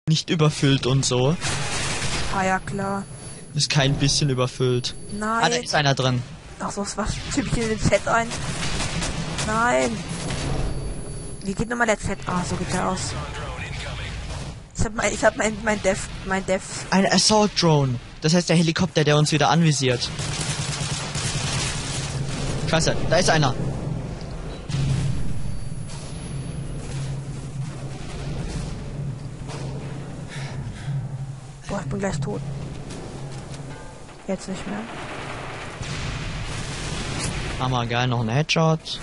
nicht überfüllt und so. Ah ja, klar. Ist kein bisschen überfüllt. Nein. Ah, da ist einer drin. Ach so, was tippe ich in den Chat ein? Nein. Wie geht nochmal der Chat? Ah, so geht der aus. Ich hab mein Dev. Ein Assault Drone. Das heißt der Helikopter, der uns wieder anvisiert. Scheiße, da ist einer. Boah, ich bin gleich tot. Jetzt nicht mehr. Hammer, geil, noch ein Headshot.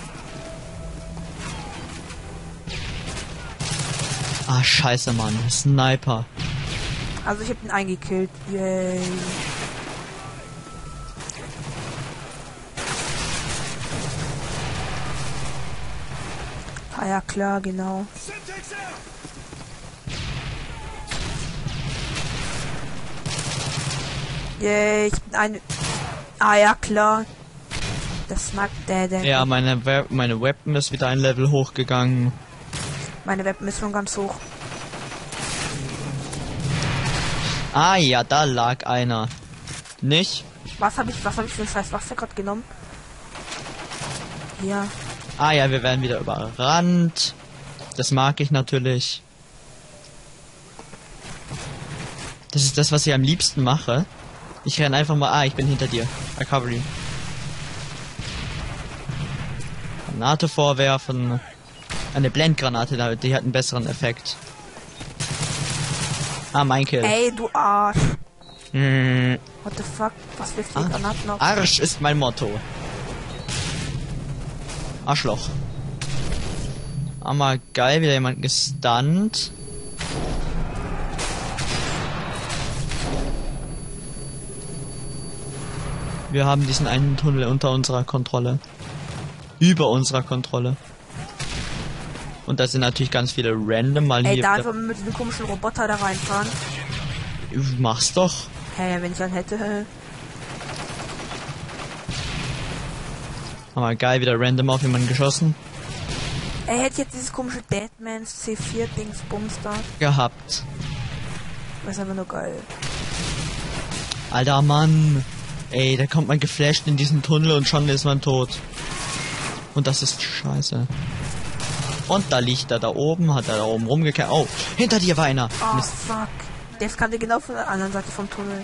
Ah, scheiße, Mann. Sniper. Also ich hab ihn eingekillt. Yay. Ah ja, klar, genau. Yay, ich bin eine... Ah ja, klar. Das mag der. Ja, meine Weapon ist wieder ein Level hochgegangen. Meine Weapon ist schon ganz hoch. Ah ja, da lag einer. Nicht? Was hab ich für ein scheiß Waffe gerade genommen? Ja. Ah ja, wir werden wieder überrannt. Das mag ich natürlich. Das ist das, was ich am liebsten mache. Ich renn einfach mal... Ah, ich bin hinter dir. Recovery. Granate vorwerfen. Eine Blendgranate, die hat einen besseren Effekt. Ah, mein Kill. Ey, du Arsch. Hm. What the fuck? Was wirft die Granaten auf? Arsch ist mein Motto. Arschloch. Aber geil, wieder jemand gestunt. Wir haben diesen einen Tunnel unter unserer Kontrolle. Über unserer Kontrolle. Und da sind natürlich ganz viele random mal Ey, hier. da einfach mit dem komischen Roboter da reinfahren. Mach's doch. Hey, wenn ich dann hätte. Aber geil, wieder random auf jemanden geschossen. Ey, hätte jetzt dieses komische Deadmans C4 Dingsbums da. Gehabt. Das ist einfach nur geil. Alter Mann. Ey, da kommt man geflasht in diesen Tunnel und schon ist man tot. Und das ist scheiße. Und da liegt er da oben, hat er da oben rumgekehrt. Oh, hinter dir war einer. Oh, Mist. fuck. Der kam dir genau von der anderen Seite vom Tunnel.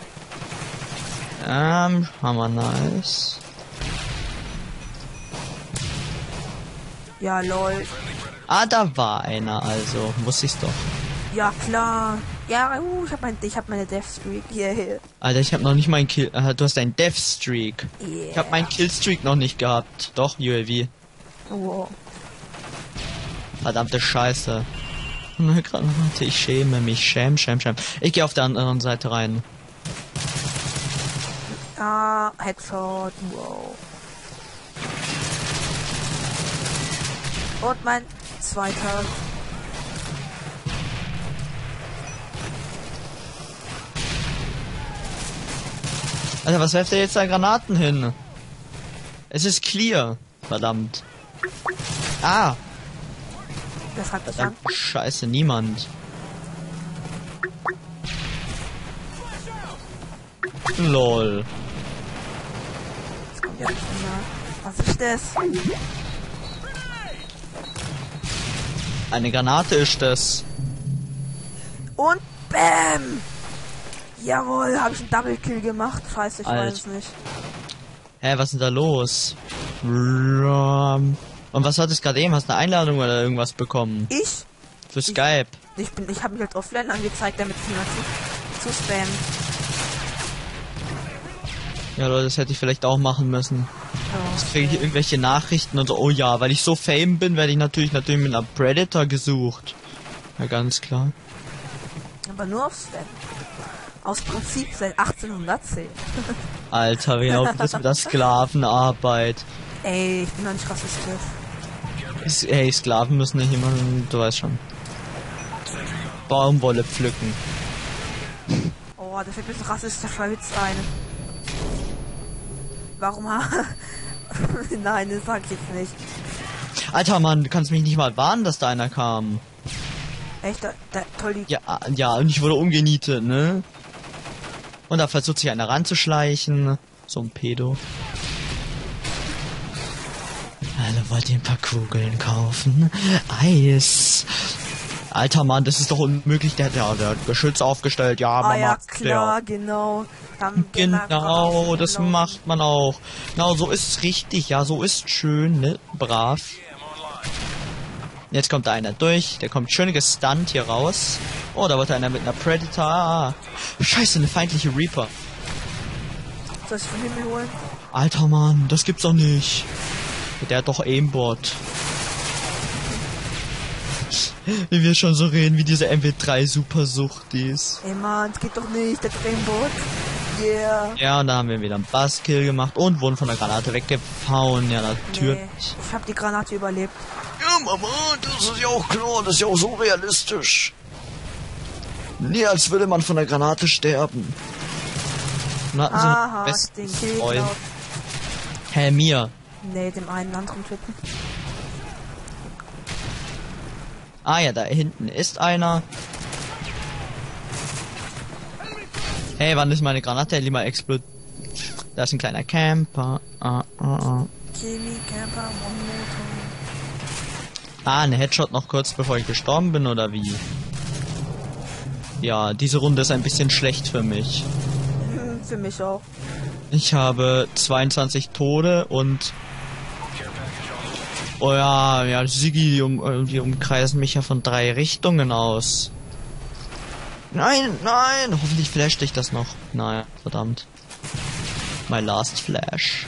Hammer nice. Ja, lol. Ah, da war einer, also. Wusste ich's doch. Ja, klar. Ja, ich hab meine Death Streak. Yeah. Alter, ich hab noch nicht meinen Kill... du hast einen Death Streak. Yeah. Ich hab meinen Killstreak noch nicht gehabt. Doch, UAV. Wow. Verdammte Scheiße. Eine Granate, ich schäme mich. Schäm. Ich gehe auf der anderen Seite rein. Ah, Headshot. Wow. Und mein zweiter. Alter, was werft ihr jetzt da Granaten hin? Es ist clear. Verdammt. Ah! Das hat mich an. Scheiße, niemand. LOL. Das kommt ja nicht mehr. Was ist das? Eine Granate ist das. Und BAM! Jawohl, habe ich einen Double Kill gemacht. Scheiße, ich weiß es nicht. Hä, was ist denn da los? Und was hattest du gerade eben? Hast du eine Einladung oder irgendwas bekommen? Ich? Für Skype? Ich habe mich halt offline angezeigt, damit ich niemand zu spammen. Ja, Leute, das hätte ich vielleicht auch machen müssen. Jetzt kriege ich irgendwelche Nachrichten und so, oh ja, weil ich so fame bin, werde ich natürlich mit einer Predator gesucht. Ja, ganz klar. Aber nur auf Spam. Aus Prinzip seit 1810. Alter, genau das mit der Sklavenarbeit. Ey, ich bin doch nicht rassistisch. Hey, Sklaven müssen nicht immer, du weißt schon. Baumwolle pflücken. Oh, da fällt mir so rassistischer Witz ein. Warum Nein, das sag ich jetzt nicht. Alter Mann, du kannst mich nicht mal warnen, dass da einer kam. Echt, toll die... Ja, ja, und ich wurde umgenietet, ne? Und da versucht sich einer ranzuschleichen. So ein Pedo. Hallo, wollt ihr ein paar Kugeln kaufen? Eis. Alter Mann, das ist doch unmöglich. Der hat Geschütz aufgestellt. Ja, Mama. ja, klar, genau. Genau, das macht man auch. Genau, so ist richtig. Ja, so ist schön, ne? Brav. Jetzt kommt da einer durch. Der kommt schön gestunt hier raus. Oh, da wird einer mit einer Predator. Ah, scheiße, eine feindliche Reaper. Soll ich von Himmel holen? Alter Mann, das gibt's doch nicht. Der hat doch Aimbot. Wie wir schon so reden, wie diese MW3-Supersuchtis. Ey Mann, es geht doch nicht, der Aimbot. Yeah. Ja, und da haben wir wieder einen Buzzkill gemacht und wurden von der Granate weggehauen. Ja, natürlich. Nee, ich hab die Granate überlebt. Ja, Mama, das ist ja auch klar, das ist ja auch so realistisch. Nee, als würde man von der Granate sterben. Und hatten Aha, so den besten Kill Freund. geklaut. Hä, mir? Nee, dem einen anderen Typen. Ah ja, da hinten ist einer. Hey, wann ist meine Granate endlich mal explodiert? Da ist ein kleiner Camper. Jimmy Camper, one more time. Ein Headshot noch kurz bevor ich gestorben bin, oder wie? Ja, diese Runde ist ein bisschen schlecht für mich. Für mich auch. Ich habe 22 Tode und... Oh ja, ja, Siggi, die umkreisen mich ja von 3 Richtungen aus. Nein, nein! Hoffentlich flasht dich das noch. Naja, verdammt. My last flash.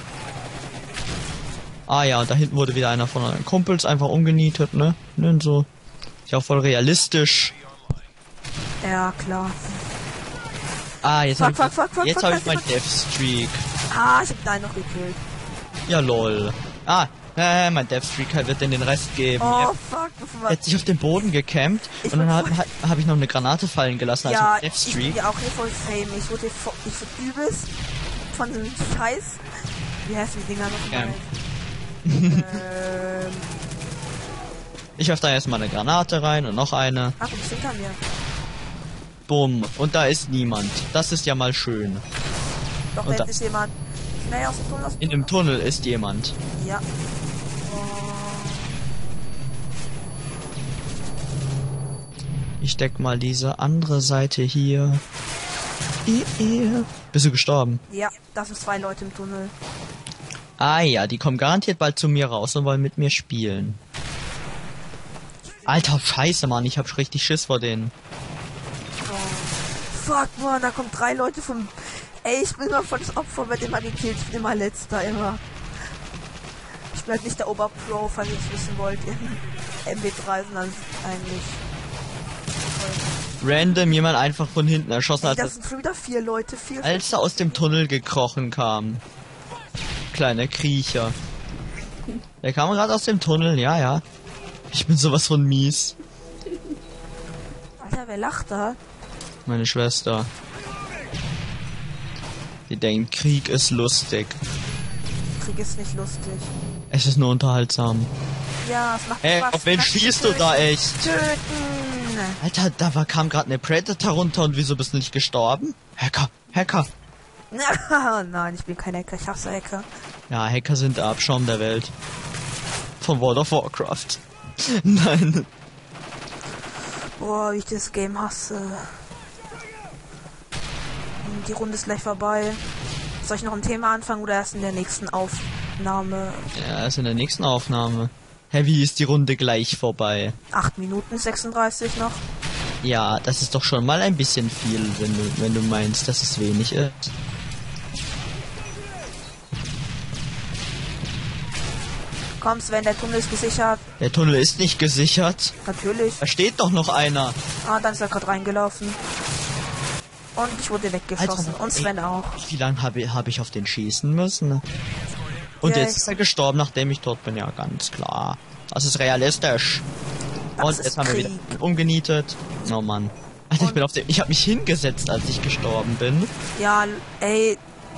Ah ja, und da hinten wurde wieder einer von euren Kumpels einfach umgenietet, ne? Ne, so. Ist ja auch voll realistisch. Ja, klar. Ah, jetzt habe Fuck, ich mein Death Streak. Ah, ich hab deinen noch gekillt. Ja, lol. Ah, mein Death Streak wird in den Rest geben. Oh, fuck. Er hat sich auf den Boden gecampt und dann hab ich noch eine Granate fallen gelassen, also ja, Death ich Streak. bin ja auch hier voll fame. Ich wurde übelst von dem Scheiß... Wie heißt die Dinger noch mal? Ich werf da erstmal eine Granate rein und noch eine. Ach, du bist hinter mir. Bumm. Und da ist niemand. Das ist ja mal schön. Doch, Und da ist jemand. Schnell aus dem Tunnel, aus dem In dem Tunnel ist jemand. Ja. Ich deck mal diese andere Seite hier. Bist du gestorben? Ja, das sind 2 Leute im Tunnel. Ah ja, die kommen garantiert bald zu mir raus und wollen mit mir spielen. Alter, scheiße, Mann, ich hab richtig Schiss vor denen. Oh. Fuck, Mann, da kommen 3 Leute vom... Ey, ich bin immer voll das Opfer, bei dem man gekillt. Ich bin immer letzter, immer. Ich bin halt nicht der Oberpro, falls ihr es wissen wollt. In MB3 sind also eigentlich... Random jemand einfach von hinten erschossen, Ey, das sind schon wieder 4 Leute, 4... als er aus dem Tunnel gekrochen kam. Kleiner Kriecher. Der kam gerade aus dem Tunnel, ja, ja. Ich bin sowas von mies. Alter, wer lacht da? Meine Schwester. Die denkt, Krieg ist lustig. Krieg ist nicht lustig. Es ist nur unterhaltsam. Ja, es macht Ey, Spaß. auf wen Lass mich schießt du da echt? Töten! Alter, kam gerade eine Predator runter und wieso bist du nicht gestorben? Hacker, Hacker. Nein, ich bin kein Hacker, ich hasse Hacker. Ja, Hacker sind der Abschaum der Welt. Von World of Warcraft. Nein. Boah, wie ich das Game hasse. Die Runde ist gleich vorbei. Soll ich noch ein Thema anfangen oder erst in der nächsten Aufnahme? Ja, ist in der nächsten Aufnahme. Hä, wie ist die Runde gleich vorbei? 8 Minuten 36 noch. Ja, das ist doch schon mal ein bisschen viel, wenn du meinst, dass es wenig ist. Komm, Sven, der Tunnel ist gesichert. Der Tunnel ist nicht gesichert. Natürlich. Da steht doch noch einer. Ah, dann ist er gerade reingelaufen. Und ich wurde weggeschossen. Alter, und Sven auch. Wie lange hab ich auf den schießen müssen? Und Ja, jetzt ist er gestorben, nachdem ich dort bin. Ja, ganz klar. Das ist realistisch. Das Und ist jetzt haben wir Krieg. wieder umgenietet. Oh Mann. Alter, ich hab mich hingesetzt, als ich gestorben bin. Ja, ey.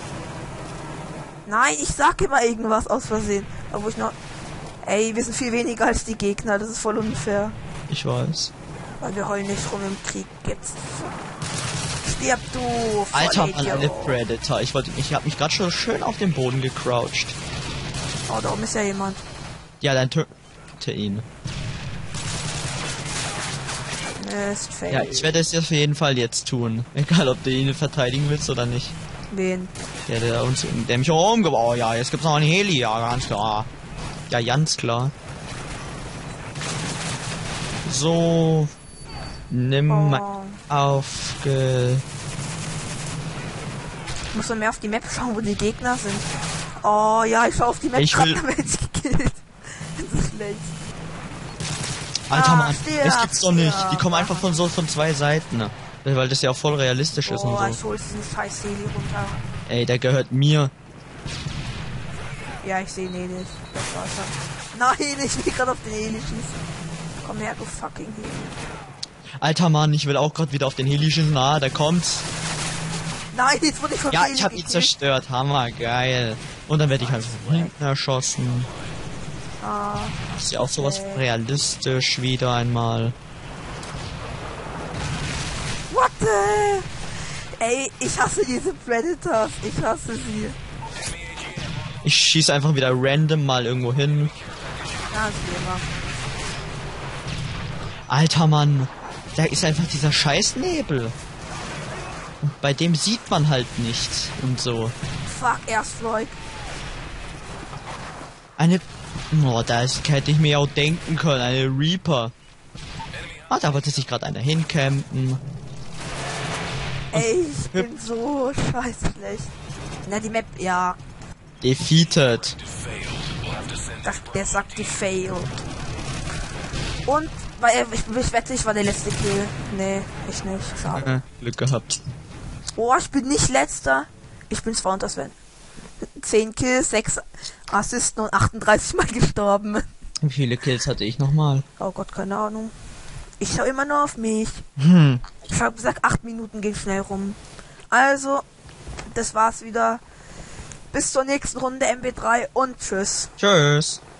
Nein, ich sag immer irgendwas aus Versehen. Obwohl ich noch... Ey, wir sind viel weniger als die Gegner. Das ist voll unfair. Ich weiß. Weil wir heulen nicht rum im Krieg jetzt. Stirb du! Alter Mann, Vollidiot. eine Predator. Ich hab mich gerade schon schön auf den Boden gecrouched. Oh, da oben ist ja jemand. Ja, dann töte ihn. Mist, fail. Ja, ich werde es auf jeden Fall jetzt tun. Egal, ob du ihn verteidigen willst oder nicht. Wen? Der mich umgebaut. Oh ja, jetzt gibt's noch einen Heli. Ja, ganz klar. Ja, ganz klar. So. Nimm Oh. aufge... Ich muss so mehr auf die Map schauen, wo die Gegner sind. Oh ja, ich schau auf die Map, Ich will- grad damit gekillt. Das ist schlecht. Alter Mann, stirb, das gibt's doch nicht. stirb. Die kommen einfach von zwei Seiten. Ne? Weil das ja auch voll realistisch ist Oh, und so. ich hol diesen scheiß Heli runter. Ey, der gehört mir. Ja, ich sehe ihn eh nicht. Das war's dann. Nein, ich will gerade auf den Heli schießen. Komm her, du fucking Heli. Alter Mann, ich will auch gerade wieder auf den Heli schießen. Ah, da kommt's. Nein, jetzt wurde ich vom Ja, Heli ich hab ihn gekillt. zerstört. Hammer, geil. Und dann werde ich halt von hinten erschossen. Ah, Ist ja auch sowas Okay. realistisch wieder einmal. what the? Ey, ich hasse diese Predators. Ich hasse sie. Ich schieße einfach wieder random mal irgendwo hin. Ja, ist wie immer. Alter Mann, da ist einfach dieser scheiß Nebel. Und bei dem sieht man halt nichts und so. Fuck, Erstfloyd. Eine... Oh, hätte ich mir auch denken können. Eine Reaper. Ah, da wollte sich gerade einer hincampen. Ey, ich bin so scheiße schlecht. Na, die Map, ja. Defeated. Der sagt die failed. Und, weil ich wette, ich war der letzte Kill. Nee, ich nicht. Schade. Glück gehabt. Oh, ich bin nicht letzter. Ich bin zwar unter Sven. 10 Kills, 6 Assisten und 38 Mal gestorben. Wie viele Kills hatte ich nochmal? Oh Gott, keine Ahnung. Ich schau immer nur auf mich. Hm. Ich hab gesagt, 8 Minuten gehen schnell rum. Also, das war's wieder. Bis zur nächsten Runde MB3 und tschüss. Tschüss.